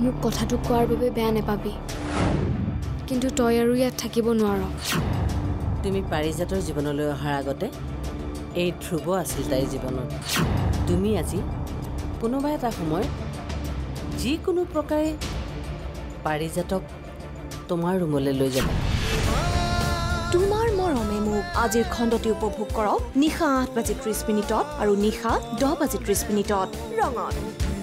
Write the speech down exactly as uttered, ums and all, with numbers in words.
মোক কথাটো কোৱাৰ বাবে বেয়া নেপাবি কিন্তু তই আৰু ইয়াত থাকিব নোৱাৰ তুমি পাৰিজাতৰ জীৱনলৈ অহাৰ আগতে এই ধ্ৰুৱ আছিল তাইৰ জীৱনত তুমি আজি কোনোবা এটা সময় যিকোনো প্ৰকাৰে পাৰিজাতক তোমাৰ ৰুমলৈ লৈ যাবা তোমাৰ মৰমে মোক আজিৰ খণ্ডটি উপভোগ কৰক নিশা আঠ বাজি ত্ৰিশ মিনিটত আৰু নিশা দহ বাজি ত্ৰিশ মিনিটত ৰঙত।